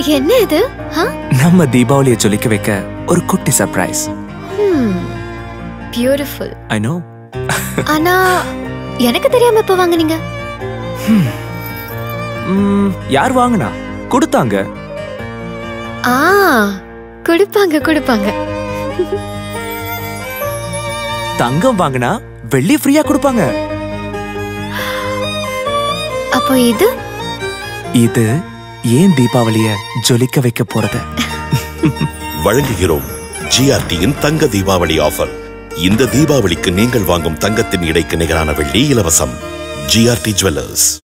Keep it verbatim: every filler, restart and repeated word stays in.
என்ன இது? நம்ம தீபாவளியை ஜொலிக்க வைக்க ஒரு குட்டி சர்ப்ரைஸ். பியூட்டிஃபுல். I know. ஆனா எனக்கு தெரியாம எப்ப வாங்குனீங்க? யார் வாங்குனா? கொடுத்தாங்க. ஆ, கொடுப்பாங்க கொடுப்பாங்க. தங்கம் வாங்குனா வெள்ளி ஃப்ரீயா கொடுப்பாங்க. அப்போ இது இது ஏன் தீபாவளிய ஜொலிக்க வைக்க போறது. வழங்குகிறோம் ஜிஆர்டியின் தங்க தீபாவளி ஆஃபர். இந்த தீபாவளிக்கு நீங்கள் வாங்கும் தங்கத்தின் எடைக்கு நிகரான வெள்ளி இலவசம். ஜிஆர்டி ஜுவல்லர்ஸ்.